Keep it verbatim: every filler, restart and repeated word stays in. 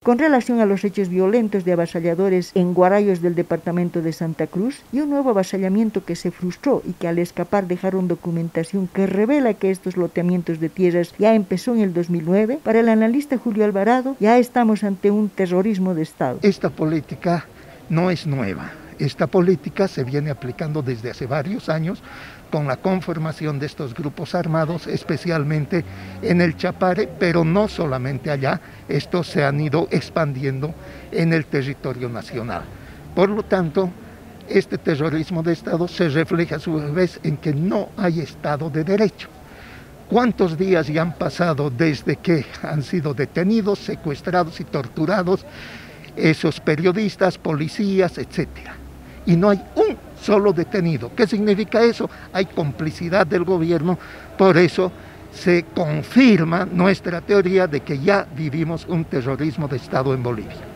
con relación a los hechos violentos de avasalladores en Guarayos del departamento de Santa Cruz y un nuevo avasallamiento que se frustró y que al escapar dejaron documentación que revela que estos loteamientos de tierras ya empezó en el dos mil nueve, para el analista Julio Alvarado ya estamos ante un terrorismo de Estado. Esta política no es nueva. Esta política se viene aplicando desde hace varios años con la conformación de estos grupos armados, especialmente en el Chapare, pero no solamente allá, estos se han ido expandiendo en el territorio nacional. Por lo tanto, este terrorismo de Estado se refleja a su vez en que no hay Estado de Derecho. ¿Cuántos días ya han pasado desde que han sido detenidos, secuestrados y torturados esos periodistas, policías, etcétera? Y no hay un solo detenido. ¿Qué significa eso? Hay complicidad del gobierno, por eso se confirma nuestra teoría de que ya vivimos un terrorismo de Estado en Bolivia.